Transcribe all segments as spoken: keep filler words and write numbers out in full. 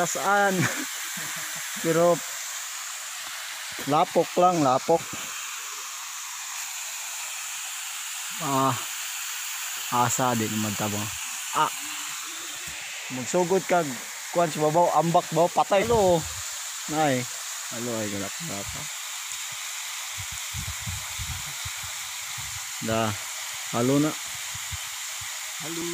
katasaan. Pero lapok lang, lapok. Ah, asa din naman tabang. Ah, magsugod kag kuan sa babaw, ambak baw patay. Hello. Nay. Hello ay galak pa. Da. Halo na. Halo.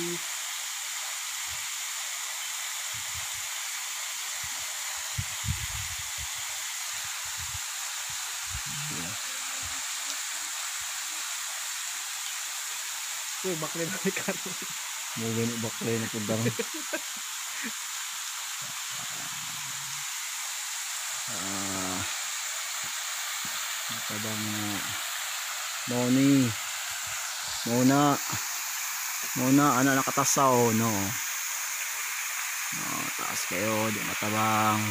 Uy, baklay na ni Karo. Mo gani baklay na pud darang. Ah. Matabang Moni. Mona. Mona ana nakatasaw no. No, taas kayo, di matabang.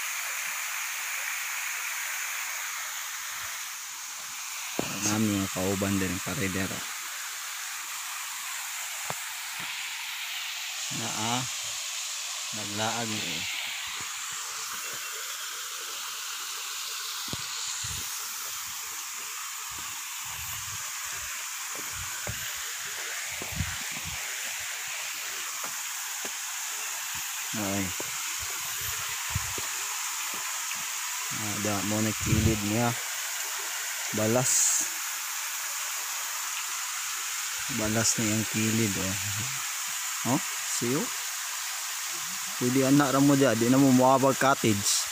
Namin yung kauban din ang paridero. Na ah, naglaag eh. Ay. Ada mo na kilid niya. Balas. Balas na yung kilid oh. Oh, siyo. Pwede anak ra mo dyan, di na mo mawabag cottage.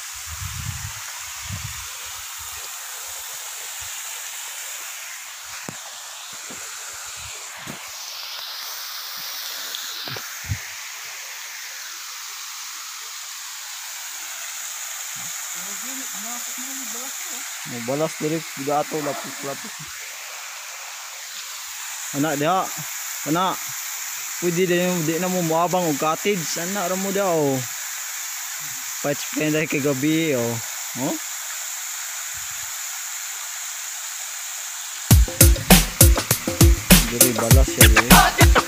Mo balas diri gato lapos-lapos. Anak dia. Anak. Pwede din di na mo moabang og cottage. Anak ra mo daw. Patch penday kay gabi oh. Oh? Diri balas ya diri.